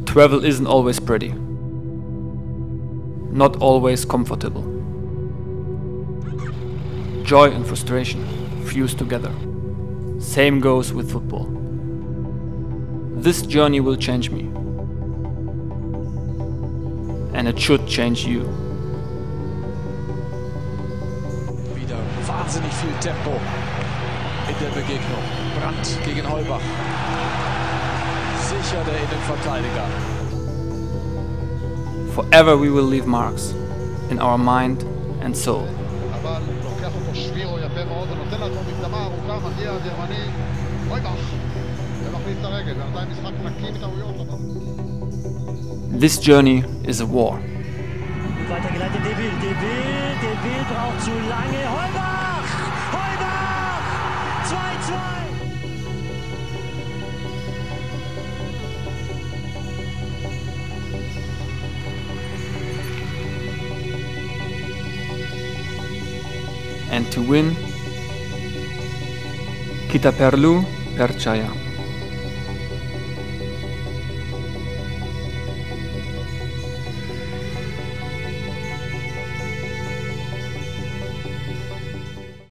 Travel isn't always pretty. Not always comfortable. Joy and frustration fuse together. Same goes with football. This journey will change me. And it should change you. Wieder wahnsinnig viel Tempo in der Begegnung. Brandt gegen Heubach. Sicher der Innenverteidiger. Forever we will leave marks in our mind and soul. This journey is a war. Weitergeleitet, der Will braucht zu lange. Heubach! Heubach! 2-2! And to win, kita perlu percaya.